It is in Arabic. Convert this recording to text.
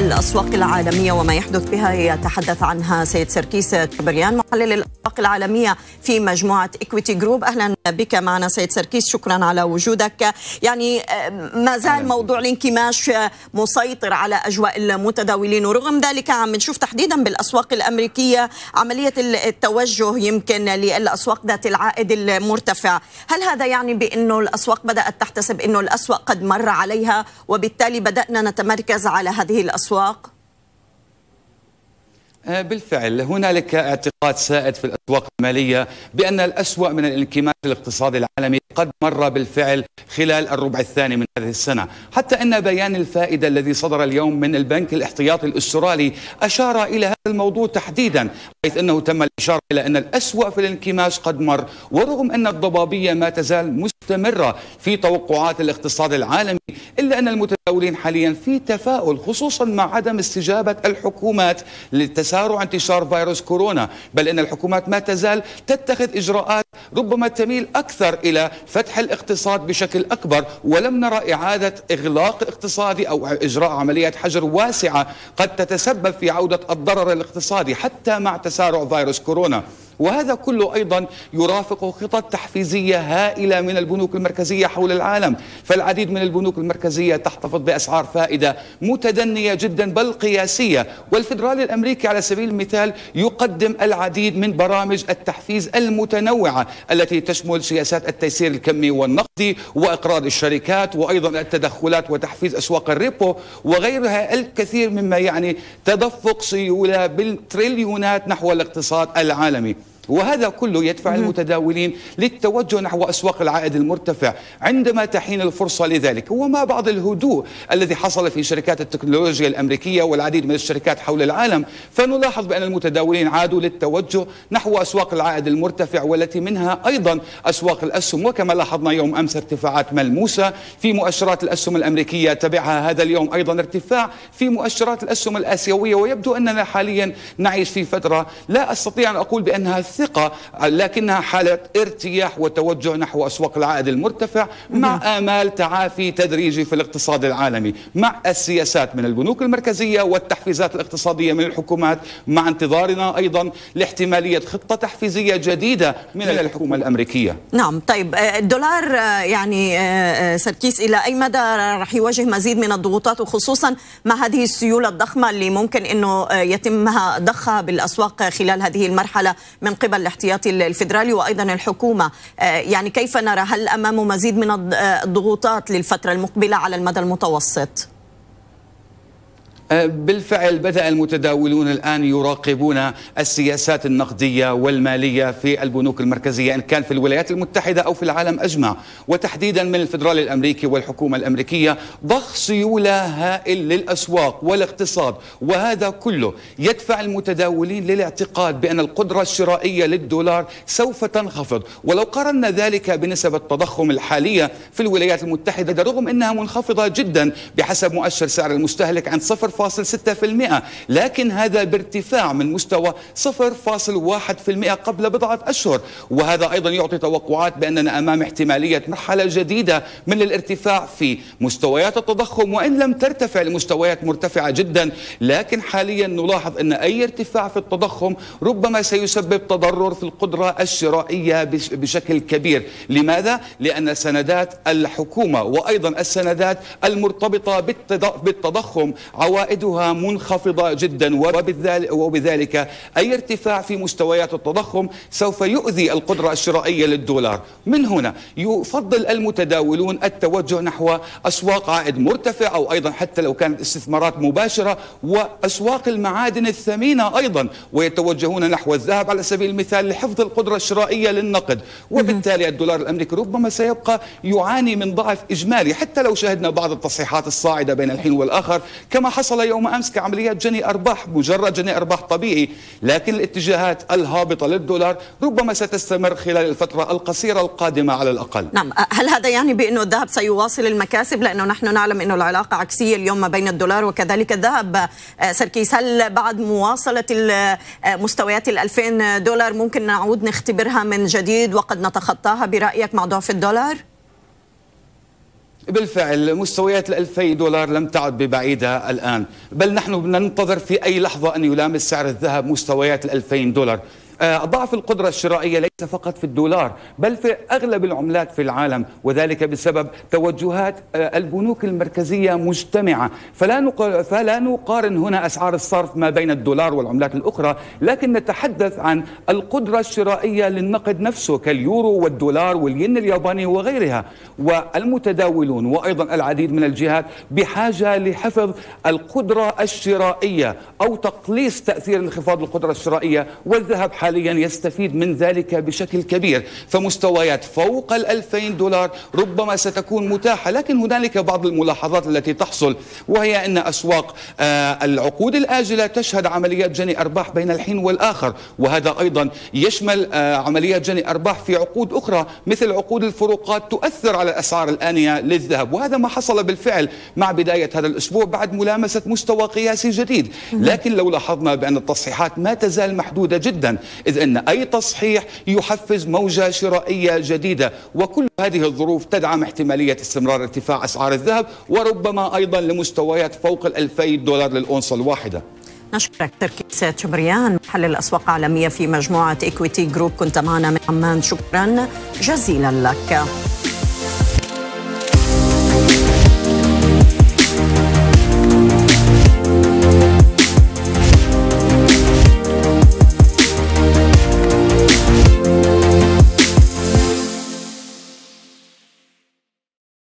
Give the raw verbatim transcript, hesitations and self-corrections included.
الأسواق العالمية وما يحدث بها يتحدث عنها سيد سركيس تشبريان محلل الأسواق العالمية في مجموعة إكويتي جروب. أهلا بك معنا سيد سركيس، شكرا على وجودك. يعني ما زال موضوع الانكماش مسيطر على أجواء المتداولين، ورغم ذلك عم نشوف تحديدا بالأسواق الأمريكية عملية التوجه يمكن للأسواق ذات العائد المرتفع. هل هذا يعني بأنه الأسواق بدأت تحتسب أنه الأسوأ قد مر عليها وبالتالي بدأنا نتمركز على هذه الأسواق؟ بالفعل هنالك اعتقاد سائد في الأسواق المالية بأن الأسوأ من الانكماش الاقتصادي العالمي قد مر بالفعل خلال الربع الثاني من هذه السنة، حتى أن بيان الفائدة الذي صدر اليوم من البنك الاحتياطي الأسترالي أشار إلى هذا الموضوع تحديدا، حيث أنه تم الإشارة إلى أن الأسوأ في الانكماش قد مر، ورغم أن الضبابية ما تزال مستمرة في توقعات الاقتصاد العالمي، إلا أن المتداولين حاليا في تفاؤل خصوصا مع عدم استجابة الحكومات لتسارع انتشار فيروس كورونا، بل أن الحكومات ما تزال تتخذ إجراءات ربما تميل أكثر إلى فتح الاقتصاد بشكل أكبر، ولم نرى إعادة إغلاق اقتصادي أو إجراء عمليات حجر واسعة قد تتسبب في عودة الضرر الاقتصادي حتى مع تسارع فيروس كورونا. وهذا كله أيضا يرافق خطط تحفيزية هائلة من البنوك المركزية حول العالم، فالعديد من البنوك المركزية تحتفظ بأسعار فائدة متدنية جدا بل قياسية، والفدرالي الأمريكي على سبيل المثال يقدم العديد من برامج التحفيز المتنوعة التي تشمل سياسات التيسير الكمي والنقدي وإقراض الشركات وأيضا التدخلات وتحفيز أسواق الريبو وغيرها الكثير مما يعني تدفق سيولة بالتريليونات نحو الاقتصاد العالمي. وهذا كله يدفع المتداولين للتوجه نحو أسواق العائد المرتفع عندما تحين الفرصة لذلك. وما بعض الهدوء الذي حصل في شركات التكنولوجيا الأمريكية والعديد من الشركات حول العالم، فنلاحظ بأن المتداولين عادوا للتوجه نحو أسواق العائد المرتفع، والتي منها أيضا أسواق الأسهم، وكما لاحظنا يوم أمس ارتفاعات ملموسة في مؤشرات الأسهم الأمريكية، تبعها هذا اليوم أيضا ارتفاع في مؤشرات الأسهم الآسيوية. ويبدو أننا حاليا نعيش في فترة لا أستطيع أن أقول بأنها ثقة، لكنها حالة ارتياح وتوجه نحو أسواق العائد المرتفع مع آمال تعافي تدريجي في الاقتصاد العالمي، مع السياسات من البنوك المركزية والتحفيزات الاقتصادية من الحكومات، مع انتظارنا أيضا لاحتمالية خطة تحفيزية جديدة من الحكومة الأمريكية. نعم، طيب الدولار يعني سركيس إلى أي مدى راح يواجه مزيد من الضغوطات، وخصوصا مع هذه السيولة الضخمة اللي ممكن أنه يتمها ضخها بالأسواق خلال هذه المرحلة من قبل الاحتياطي الفيدرالي وأيضا الحكومة؟ يعني كيف نرى، هل أمامه مزيد من الضغوطات للفترة المقبلة على المدى المتوسط؟ بالفعل بدأ المتداولون الآن يراقبون السياسات النقدية والمالية في البنوك المركزية، إن كان في الولايات المتحدة أو في العالم أجمع، وتحديدا من الفدرالي الأمريكي والحكومة الأمريكية، ضخ سيولة هائل للأسواق والاقتصاد. وهذا كله يدفع المتداولين للاعتقاد بأن القدرة الشرائية للدولار سوف تنخفض. ولو قارنا ذلك بنسب التضخم الحالية في الولايات المتحدة، رغم أنها منخفضة جدا بحسب مؤشر سعر المستهلك عند صفر فاصل ستة بالمئة، لكن هذا بارتفاع من مستوى صفر فاصل واحد بالمئة قبل بضعة أشهر. وهذا أيضا يعطي توقعات بأننا أمام احتمالية مرحلة جديدة من الارتفاع في مستويات التضخم، وإن لم ترتفع لمستويات مرتفعة جدا، لكن حاليا نلاحظ أن أي ارتفاع في التضخم ربما سيسبب تضرر في القدرة الشرائية بشكل كبير. لماذا؟ لأن سندات الحكومة وأيضا السندات المرتبطة بالتضخم عوائدها منخفضة جدا، وبذلك أي ارتفاع في مستويات التضخم سوف يؤذي القدرة الشرائية للدولار. من هنا يفضل المتداولون التوجه نحو أسواق عائد مرتفع، أو أيضا حتى لو كانت استثمارات مباشرة، وأسواق المعادن الثمينة أيضا، ويتوجهون نحو الذهب على سبيل المثال لحفظ القدرة الشرائية للنقد. وبالتالي الدولار الأمريكي ربما سيبقى يعاني من ضعف إجمالي، حتى لو شهدنا بعض التصحيحات الصاعدة بين الحين والآخر كما حصل يوم أمس كعمليات جني أرباح، مجرد جني أرباح طبيعي، لكن الاتجاهات الهابطة للدولار ربما ستستمر خلال الفترة القصيرة القادمة على الأقل. نعم، هل هذا يعني بأنه الذهب سيواصل المكاسب؟ لأنه نحن نعلم أنه العلاقة عكسية اليوم ما بين الدولار وكذلك الذهب. سركيس، هل بعد مواصلة مستويات الألفين دولار ممكن نعود نختبرها من جديد وقد نتخطاها برأيك مع ضعف الدولار؟ بالفعل مستويات الألفي دولار لم تعد ببعيدة الآن، بل نحن بدنا ننتظر في أي لحظة أن يلامس سعر الذهب مستويات الألفين دولار. ضعف القدرة الشرائية ليس فقط في الدولار بل في أغلب العملات في العالم، وذلك بسبب توجهات البنوك المركزية مجتمعة. فلا فلا نقارن هنا أسعار الصرف ما بين الدولار والعملات الأخرى، لكن نتحدث عن القدرة الشرائية للنقد نفسه كاليورو والدولار والين الياباني وغيرها. والمتداولون وأيضا العديد من الجهات بحاجة لحفظ القدرة الشرائية أو تقليص تأثير انخفاض القدرة الشرائية، والذهب حاليا يستفيد من ذلك بشكل كبير. فمستويات فوق الألفين دولار ربما ستكون متاحة، لكن هنالك بعض الملاحظات التي تحصل، وهي أن أسواق العقود الآجلة تشهد عمليات جني أرباح بين الحين والآخر، وهذا أيضا يشمل عمليات جني أرباح في عقود أخرى مثل عقود الفروقات تؤثر على الأسعار الآنية للذهب، وهذا ما حصل بالفعل مع بداية هذا الأسبوع بعد ملامسة مستوى قياسي جديد. لكن لو لاحظنا بأن التصحيحات ما تزال محدودة جدا، إذ أن أي تصحيح يحفز موجة شرائية جديدة، وكل هذه الظروف تدعم احتمالية استمرار ارتفاع أسعار الذهب وربما أيضا لمستويات فوق الألفي دولار للأونصة الواحدة. نشكرك تركيس تشبريان، محلل الأسواق العالمية في مجموعة إكويتي جروب، كنت معنا من عمان، شكرا جزيلا لك.